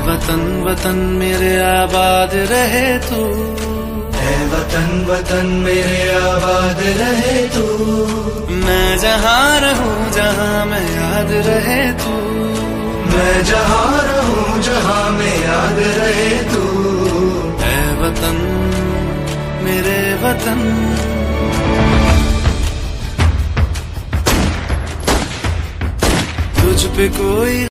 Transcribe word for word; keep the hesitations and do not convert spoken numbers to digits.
वतन वतन मेरे आबाद रहे तू, है वतन वतन मेरे आबाद रहे तू। मैं जहाँ रहूं जहाँ मैं याद रहे तू, मैं जहाँ रहूं जहाँ मैं याद रहे तू। है वतन मेरे वतन। तुझ पे कोई